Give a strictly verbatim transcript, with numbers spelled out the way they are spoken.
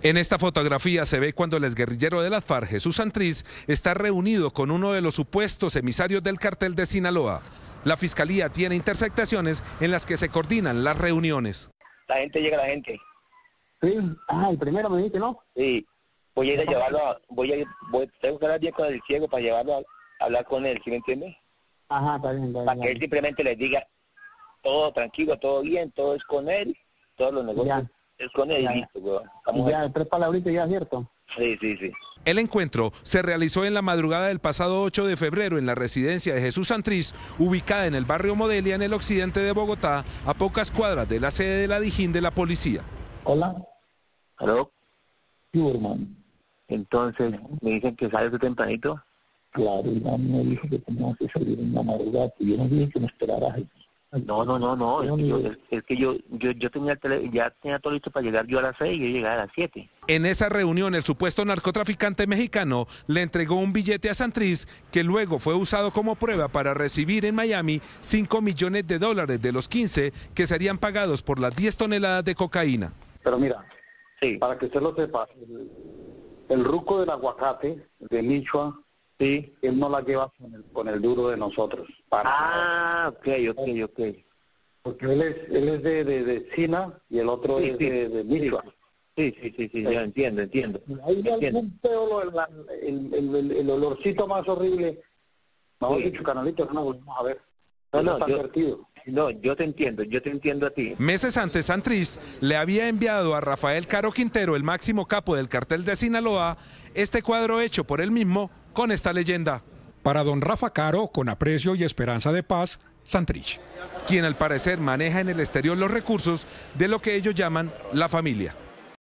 En esta fotografía se ve cuando el exguerrillero de las FARC, Jesús Santrich, está reunido con uno de los supuestos emisarios del cartel de Sinaloa. La fiscalía tiene interceptaciones en las que se coordinan las reuniones. La gente llega, la gente. Sí, ah, el primero me dijiste, ¿no? Sí, voy a ir a llevarlo, a, voy a ir, voy, tengo que hablar bien con el ciego para llevarlo a, a hablar con él, ¿sí me entiende? Ajá, está bien, está bien. Para que él simplemente les diga todo tranquilo, todo bien, todo es con él, todos los negocios Ya. es con él Ya. y listo, weón. Y ya, tres palabritas ya, ¿cierto? Sí, sí, sí. El encuentro se realizó en la madrugada del pasado ocho de febrero en la residencia de Jesús Santrich, ubicada en el barrio Modelia, en el occidente de Bogotá, a pocas cuadras de la sede de la Dijín de la policía. Hola. ¿Aló? Sí, hermano. Entonces, me dicen que sale de tempranito. Claro, el man me dijo que teníamos que salir en la madrugada, y yo no dije que me esperara. No, no, no, no, es que yo, es, es que yo, yo, yo tenía el tele, ya tenía todo listo para llegar yo a las seis y yo llegaba a las siete. En esa reunión, el supuesto narcotraficante mexicano le entregó un billete a Santrich que luego fue usado como prueba para recibir en Miami cinco millones de dólares de los quince que serían pagados por las diez toneladas de cocaína. Pero mira, Sí, para que usted lo sepa, el, el ruco del aguacate de Michoa, sí. él no la lleva con el, con el duro de nosotros. Para Ah, ok, ok, ok. Porque él es, él es de, de, de Sina y el otro Sí, es sí. de, de Michoa. Sí, sí, sí, sí, ya entiendo, entiendo. Hay Entiendo. algún pedo, el, el, el, el, el olorcito más horrible. Mejor Sí. dicho, canalito, no nos volvemos a ver. No, Eso no, está yo- advertido. No, yo te entiendo, yo te entiendo a ti. Meses antes, Santrich le había enviado a Rafael Caro Quintero, el máximo capo del cartel de Sinaloa, este cuadro hecho por él mismo con esta leyenda, Para don Rafa Caro, con aprecio y esperanza de paz, Santrich. quien al parecer maneja en el exterior los recursos de lo que ellos llaman la familia.